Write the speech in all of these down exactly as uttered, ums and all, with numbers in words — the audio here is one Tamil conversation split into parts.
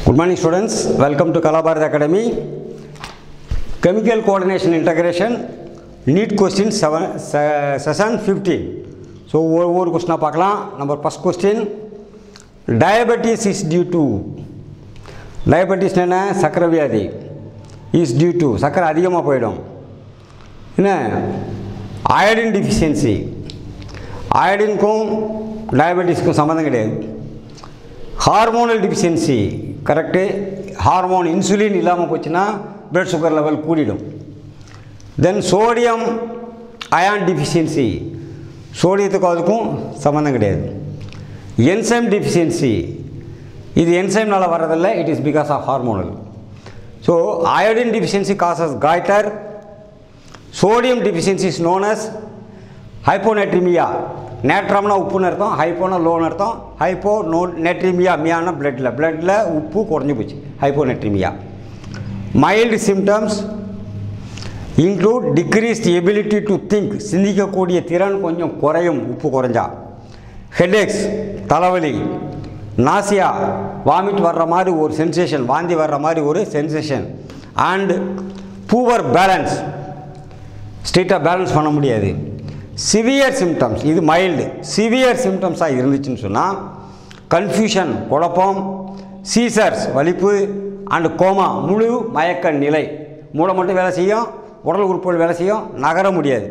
Good morning students, welcome to Kala Bharat Academy. Chemical coordination integration, NEET question seven, session fifteen. So one question paakalam. Number first question, diabetes is due to, diabetes enna sakara vyadhi is due to, sakara adhigama poidum. Enna iodine deficiency, iodine kum diabetes kum sambandham kedaiyadhu. Hormonal deficiency, correct? Hormone insulin illama pochina blood sugar level koodidum. Then sodium ion deficiency, sodiyathukku adukkum sambandham kedaiyadhu. Enzyme deficiency, idu enzyme nala varadilla, it is because of hormonal. So iodine deficiency causes goiter. Sodium deficiency is known as hyponatremia. நேட்ரம்னா உப்புன்னு அர்த்தம், ஹைப்போனா லோன்னு அர்த்தம். ஹைப்போ நோ நெட்ரிமியா, மியானா பிளட்டில், பிளட்டில் உப்பு குறைஞ்சி போச்சு, hyponatraemia. Mild symptoms include decreased ability to think, சிந்திக்கக்கூடிய திறன் கொஞ்சம் குறையும் உப்பு குறைஞ்சா. ஹெட்ஏக்ஸ், தலைவலி. நாசியா, வாமிட் வர்ற மாதிரி ஒரு சென்சேஷன், வாந்தி வர்ற மாதிரி ஒரு சென்சேஷன். அண்ட் பூவர் பேலன்ஸ், ஸ்ட்ரெயிட்டாக பேலன்ஸ் பண்ண முடியாது. சிவியர் சிம்டம்ஸ், இது மைல்டு. சிவியர் சிம்டம்ஸாக இருந்துச்சுன்னு சொன்னால் கன்ஃபியூஷன், குழப்பம், சீசர்ஸ், வலிப்பு, அண்டு கோமா, முழு மயக்க நிலை. மூளை மட்டும் வேலை செய்யும், உடல் உறுப்புகள் வேலை செய்யும், நகர முடியாது.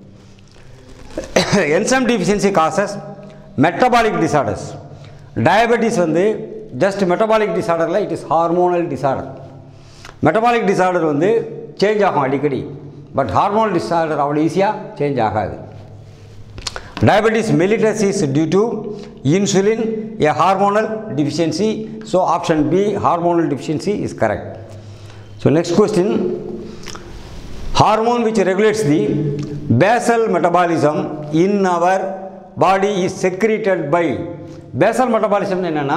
Enzyme deficiency causes metabolic disorders. Diabetes வந்து ஜஸ்ட் மெட்டபாலிக் டிசார்டரில், it is hormonal disorder. Metabolic disorder வந்து சேஞ்ச் ஆகும் அடிக்கடி, பட் ஹார்மோனல் டிசார்டர் அவ்வளோ ஈஸியாக சேஞ்ச் ஆகாது. Diabetes mellitus is due to insulin, a hormonal deficiency. So option B, hormonal deficiency, is correct. So next question, hormone which regulates the basal metabolism in our body is secreted by. Basal metabolism என்னன்னா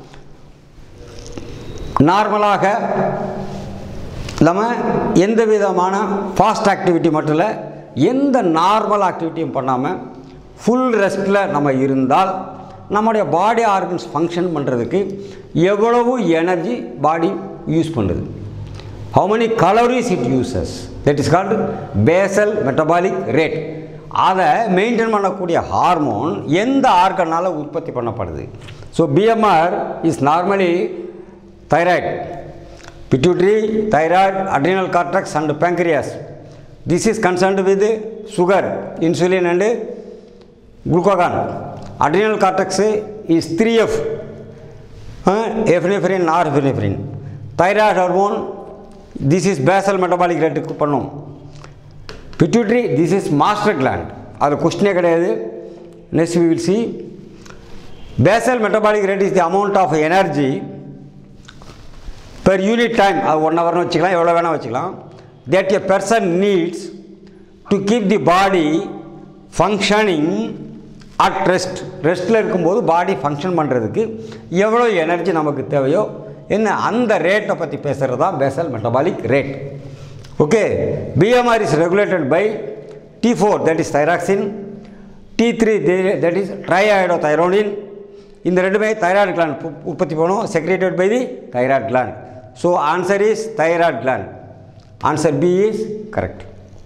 நார்மலாக நம்ம எந்த விதமான ஃபாஸ்ட் ஆக்டிவிட்டி மட்டும் இல்லை, எந்த நார்மல் ஆக்டிவிட்டியும் பண்ணாமல் ஃபுல் ரெஸ்ட்டில் நம்ம இருந்தால் நம்முடைய பாடி ஆர்கன்ஸ் ஃபங்க்ஷன் பண்ணுறதுக்கு எவ்வளவு எனர்ஜி பாடி யூஸ் பண்ணுறது, how many calories it uses, that is called basal metabolic rate. அதை மெயின்டைன் பண்ணக்கூடிய ஹார்மோன் எந்த ஆர்கனால் உற்பத்தி பண்ணப்படுது. So BMR is normally thyroid, pituitary, thyroid, adrenal cortex and pancreas. This is concerned with sugar, insulin and glucagon. Adrenal cortex is three F, uh, epinephrine, norepinephrine. Thyroid hormone, this is basal metabolic rate பண்ணும். Pituitary, this is master gland. அது கொஸ்டினே கிடையாது. Next we will see, basal metabolic rate is the amount of energy per unit time, அது ஒன் ஹவர்னு வச்சுக்கலாம், எவ்வளோ வேணால் வச்சுக்கலாம், that a person needs to keep the body functioning at rest. ரெஸ்ட்டில் இருக்கும்போது பாடி ஃபங்க்ஷன் பண்ணுறதுக்கு எவ்வளோ எனர்ஜி நமக்கு தேவையோ என்ன, அந்த ரேட்டை பற்றி பேசுகிறது தான் basal metabolic rate. Okay, BMR is regulated by T four, that is thyroxine, T three that is triiodothyronine. இந்த ரெண்டுமே தைராய்டு கிளாண்ட் உற்பத்தி பண்ணும், secreted by the thyroid gland. So answer is thyroid gland. Answer B is correct.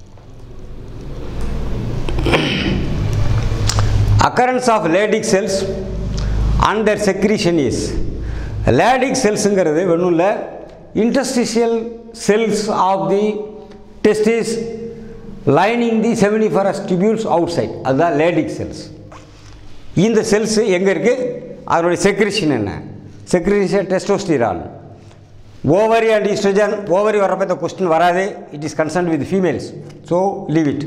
Occurrence of Leydig cells and their secretion is, Leydig cellsங்கிறது ஒன்றும் இல்லை, interstitial cells of the testis lining the seminiferous tubules outside, அதுதான் Leydig cells. இந்த செல்ஸ் எங்கே இருக்குது, அதனுடைய செக்ரிஷன் என்ன, secretion testosterone. Ovary and oestrogen, ovary வர்றப்ப இந்த கொஸ்டின் வராது, it is concerned with females, so leave it.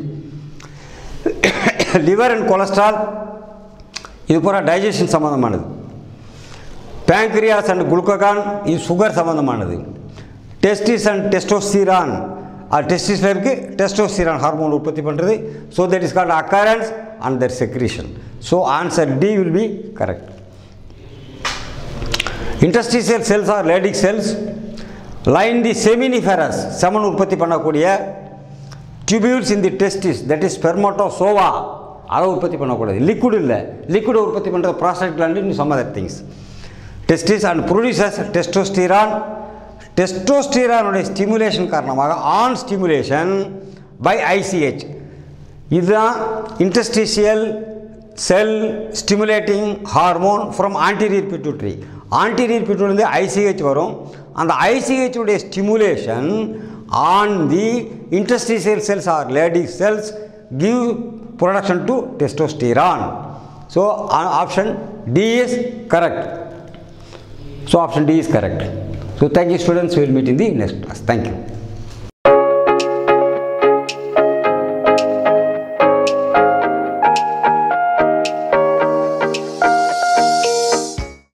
Liver and cholesterol, இது பூரா டைஜஷன் சம்மந்தமானது. பேங்க்ரியாஸ் அண்ட் குளுக்கோகான், இது சுகர் சம்மந்தமானது. டெஸ்டிஸ் அண்ட் டெஸ்டோஸ்டிரான், அது டெஸ்டிஸில் இருக்குது, டெஸ்டோஸ்டிரான் ஹார்மோன் உற்பத்தி பண்ணுறது. So that is called occurrence and their secretion. So answer D will be correct. Interstitial cells are Leydig cells line the seminiferous, semen உற்பத்தி பண்ணக்கூடிய tubules in the testis, that is spermatozoa, அதை உற்பத்தி பண்ணக்கூடாது. லிக்விட் இல்லை, லிக்விட் உற்பத்தி பண்ணுறது prostate gland, some other things. testis and produces testosterone. Testosterone stimulation காரணமாக on stimulation by I C H. இதுதான் interstitial cell stimulating hormone from anterior pituitary. Anterior pituitary வந்து I C H வரும். அந்த I C H உடைய stimulation on the interstitial cells or Leydig cells give production to testosterone. So option D is correct. So option D is correct. So thank you students, we will meet in the next class. Thank you.